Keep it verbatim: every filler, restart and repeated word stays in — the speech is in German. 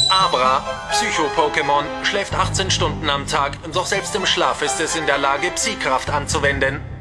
Abra, Psycho-Pokémon, schläft achtzehn Stunden am Tag, doch selbst im Schlaf ist es in der Lage, Psi-Kraft anzuwenden.